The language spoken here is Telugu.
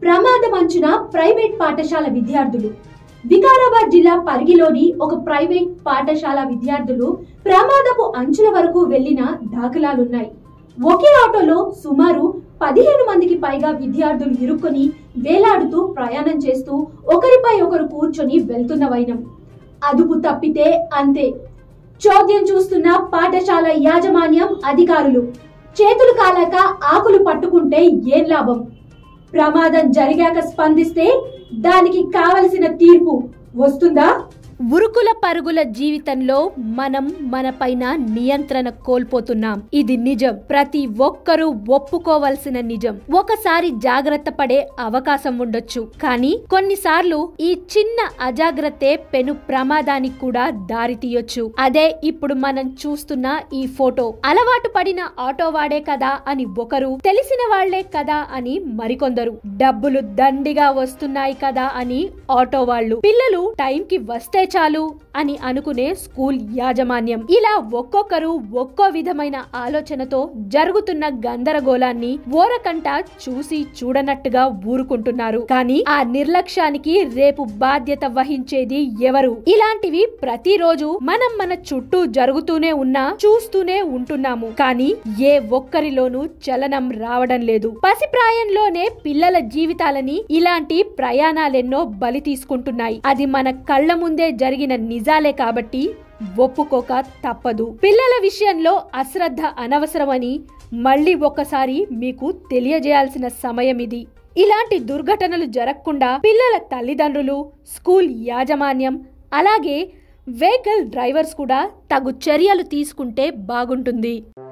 ప్రమాదం అంచున ప్రైవేట్ పాఠశాల విద్యార్థులు. వికారాబాద్ జిల్లా పరిగిలోని ఒక ప్రైవేట్ పాఠశాల విద్యార్థులు ప్రమాదపు అంచుల వరకు వెళ్లిన దాఖలాలున్నాయి. ఒకే ఆటోలో సుమారు 15 మందికి పైగా విద్యార్థులు ఇరుక్కొని వేలాడుతూ ప్రయాణం చేస్తూ ఒకరిపై ఒకరు కూర్చొని వెళ్తున్న వైనం. అదుపు తప్పితే అంతే. చోద్యం చూస్తున్న పాఠశాల యాజమాన్యం, అధికారులు. చేతులు కాలాక ఆకులు పట్టుకుంటే ఏం లాభం? ప్రమాదం జరిగాక స్పందిస్తే దానికి కావలసిన తీర్పు వస్తుందా? ఉరుకుల పరుగుల జీవితంలో మనం మనపైన నియంత్రణ కోల్పోతున్నాం. ఇది నిజం, ప్రతి ఒక్కరూ ఒప్పుకోవలసిన నిజం. ఒకసారి జాగ్రత్త పడే అవకాశం ఉండొచ్చు, కానీ కొన్నిసార్లు ఈ చిన్న అజాగ్రత్తే పెను ప్రమాదానికి కూడా దారి తీయొచ్చు. అదే ఇప్పుడు మనం చూస్తున్న ఈ ఫోటో. అలవాటు పడిన ఆటో వాడే కదా అని ఒకరు, తెలిసిన వాళ్లే కదా అని మరికొందరు, డబ్బులు దండిగా వస్తున్నాయి కదా అని ఆటో వాళ్ళు, పిల్లలు టైంకి వస్తే చాలు అని అనుకునే స్కూల్ యాజమాన్యం. ఇలా ఒక్కొక్కరు ఒక్కో విధమైన ఆలోచనతో జరుగుతున్న గందరగోళాన్ని ఓరకంట చూసి చూడనట్టుగా ఊరుకుంటున్నారు. కానీ ఆ నిర్లక్ష్యానికి రేపు బాధ్యత వహించేది ఎవరు? ఇలాంటివి ప్రతిరోజు మనం మన చుట్టూ జరుగుతూనే ఉన్నా చూస్తూనే ఉంటున్నాము. కానీ ఏ ఒక్కరిలోనూ చలనం రావడం లేదు. పసిప్రాయంలోనే పిల్లల జీవితాలని ఇలాంటి ప్రయాణాలెన్నో బలి తీసుకుంటున్నాయి. అది మన కళ్ళ ముందే జరిగిన నిజాలే కాబట్టి ఒప్పుకోక తప్పదు. పిల్లల విషయంలో అశ్రద్ధ అనవసరమని మళ్ళీ ఒక్కసారి మీకు తెలియజేయాల్సిన సమయం ఇది. ఇలాంటి దుర్ఘటనలు జరగకుండా పిల్లల తల్లిదండ్రులు, స్కూల్ యాజమాన్యం, అలాగే వెహికల్ డ్రైవర్స్ కూడా తగు చర్యలు తీసుకుంటే బాగుంటుంది.